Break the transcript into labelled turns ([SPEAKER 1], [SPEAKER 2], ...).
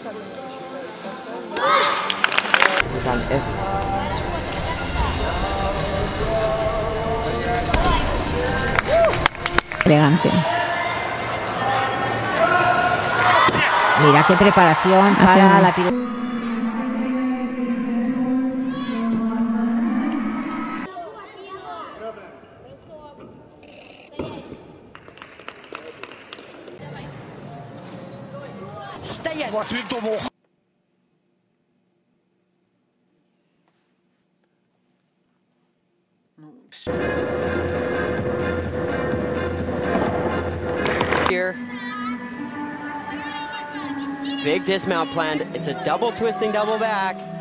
[SPEAKER 1] Elegante.
[SPEAKER 2] Mira qué preparación para la pirueta.
[SPEAKER 3] Here. Big dismount planned. It's a double twisting double back.